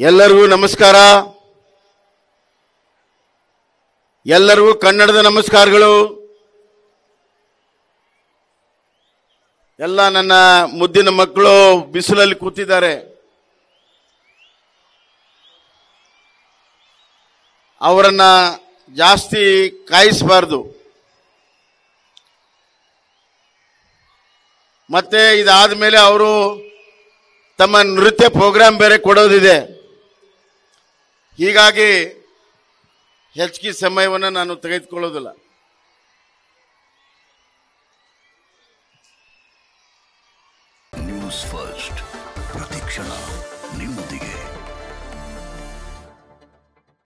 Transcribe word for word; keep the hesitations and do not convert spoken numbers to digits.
ಎಲ್ಲರಿಗೂ ನಮಸ್ಕಾರ. ಎಲ್ಲರಿಗೂ ಕನ್ನಡದ ನಮಸ್ಕಾರಗಳು. ಎಲ್ಲ ನನ್ನ ಮುದ್ದಿನ ಮಕ್ಕಳು ಬಿಸಿಲಲ್ಲಿ ಕೂತಿದ್ದಾರೆ. ಅವರನ್ನ ಜಾಸ್ತಿ ಕಾಯಿಸಬಾರದು. ಮತ್ತೆ ಇದಾದ ಮೇಲೆ ಅವರು ತಮ್ಮ ನೃತ್ಯ ಪ್ರೋಗ್ರಾಮ್ ಬೇರೆ ಕೊಡೋದಿದೆ. ಹೀಗಾಗಿ ಹೆಚ್ಚಿಗೆ ಸಮಯವನ್ನು ನಾನು ತೆಗೆದುಕೊಳ್ಳೋದಿಲ್ಲ.